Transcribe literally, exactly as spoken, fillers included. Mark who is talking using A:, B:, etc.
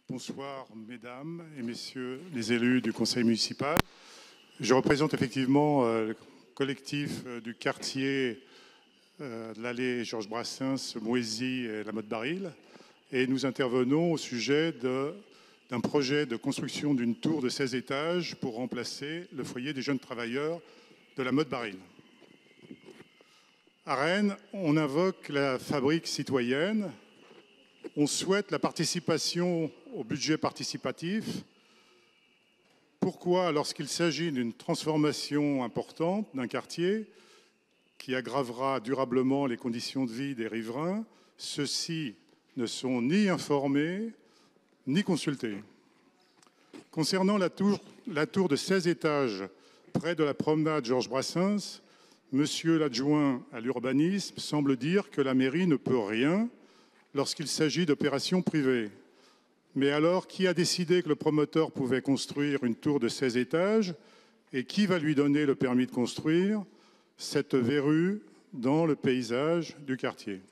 A: Bonsoir, mesdames et messieurs les élus du conseil municipal. Je représente effectivement euh, le collectif euh, du quartier euh, de l'allée Georges Brassens, Moisy et la Motte-Baril. Et nous intervenons au sujet d'un projet de construction d'une tour de seize étages pour remplacer le foyer des jeunes travailleurs de la Motte-Baril. À Rennes, on invoque la fabrique citoyenne. On souhaite la participation au budget participatif. Pourquoi, lorsqu'il s'agit d'une transformation importante d'un quartier qui aggravera durablement les conditions de vie des riverains, ceux-ci ne sont ni informés ni consultés? Concernant la tour, la tour de seize étages près de la promenade Georges Brassens, monsieur l'adjoint à l'urbanisme semble dire que la mairie ne peut rien lorsqu'il s'agit d'opérations privées. Mais alors, qui a décidé que le promoteur pouvait construire une tour de seize étages et qui va lui donner le permis de construire cette verrue dans le paysage du quartier?